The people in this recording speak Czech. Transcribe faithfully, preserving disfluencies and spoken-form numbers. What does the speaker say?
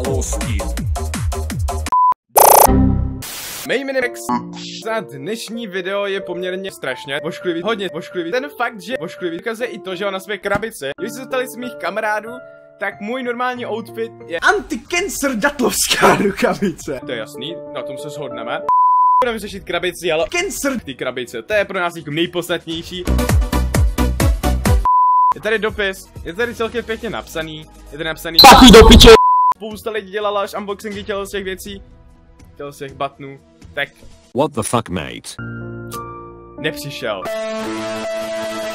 znalosti. Mej Minimax. Za dnešní video je poměrně strašně ošklivý, hodně ošklivý. Ten fakt, že ošklivý, ukazuje i to, že on na své krabice. Když se zeptali z mých kamarádů, tak můj normální outfit je anti-cancer datlovská rukavice. To je jasný, na tom se shodneme. Budeme řešit krabici, ale cancer ty krabice, to je pro nás jako nejpodstatnější. Je tady dopis, je tady celkem pěkně napsaný, je tady napsaný Takový do piče. Spousta lidí dělala až unboxingy tělo z těch věcí, tělo z těch buttonů, tak What the fuck, mate? nepřišel.